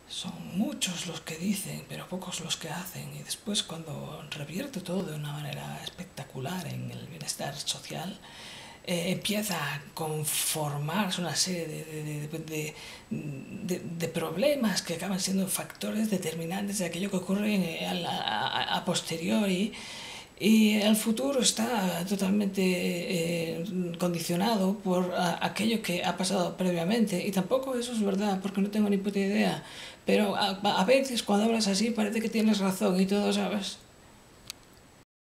Son muchos los que dicen, pero pocos los que hacen. Y después, cuando revierte todo de una manera espectacular en el bienestar social, empieza a conformarse una serie de problemas que acaban siendo factores determinantes de aquello que ocurre a posteriori. Y el futuro está totalmente condicionado por aquello que ha pasado previamente. Y tampoco eso es verdad, porque no tengo ni puta idea. Pero a veces cuando hablas así parece que tienes razón y todo, ¿sabes?